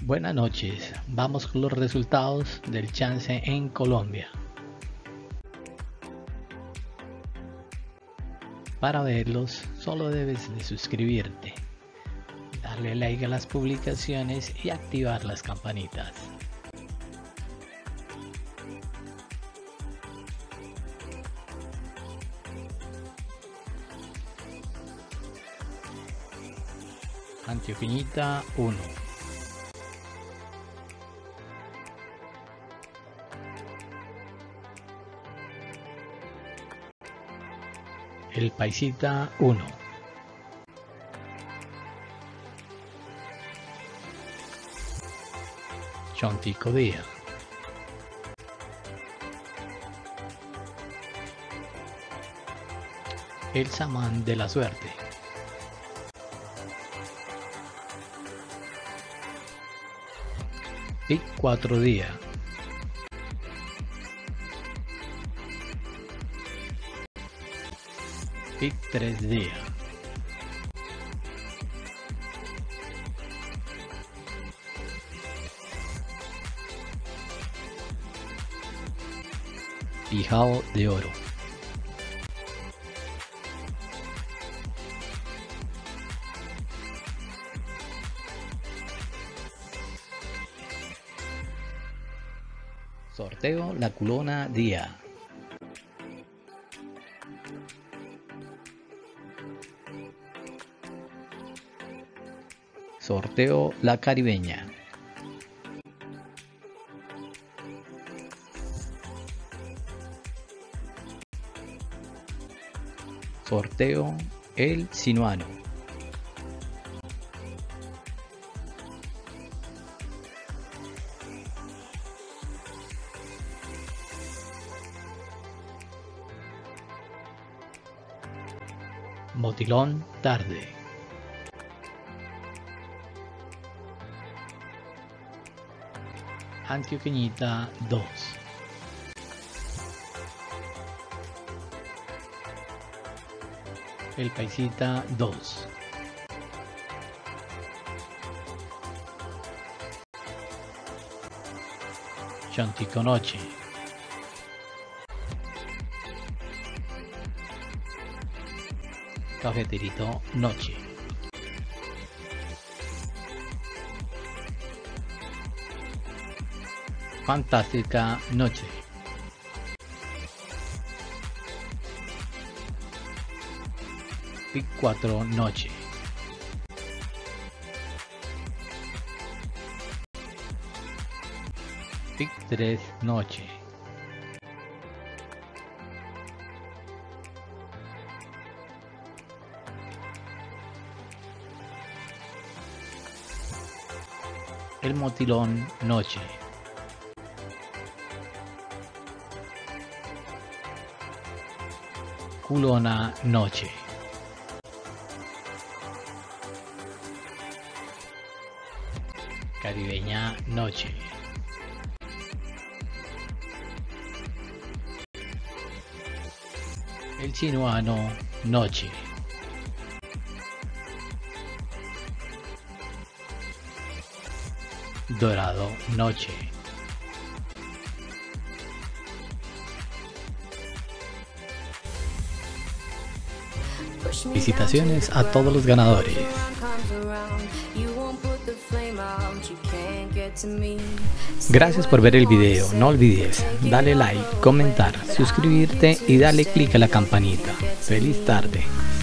Buenas noches, vamos con los resultados del chance en Colombia. Para verlos solo debes de suscribirte, darle like a las publicaciones y activar las campanitas. Antioqueñita 1, El Paisita 1, Chontico Día, El Samán de la Suerte, Pic 4 Día, Pic 3 Día, Pijao de Oro, Sorteo La Culona Día, Sorteo La Caribeña, Sorteo El Sinuano, Motilón Tarde, Antioqueñita 2, El Paisita 2, Chontico Noche, Cafeterito Noche, Fantástica Noche, Pic 4 Noche, Pic 3 Noche, El Motilón Noche, Culona Noche, Caribeña Noche, El Sinuano Noche, Dorado Noche, felicitaciones a todos los ganadores. Gracias por ver el video, no olvides darle like, comentar, suscribirte y darle click a la campanita. Feliz tarde.